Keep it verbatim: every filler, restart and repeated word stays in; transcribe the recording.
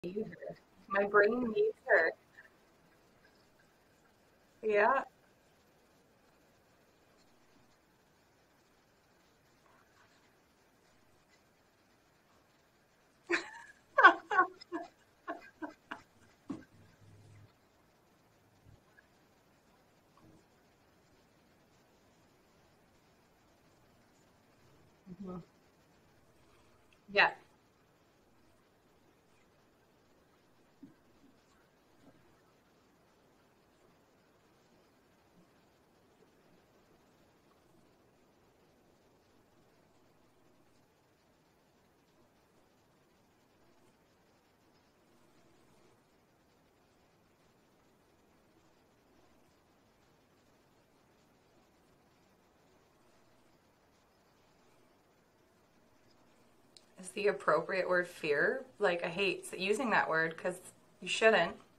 need her. My brain needs her. Yeah. Mhm. Yeah. Is the appropriate word fear? Like, I hate using that word because you shouldn't.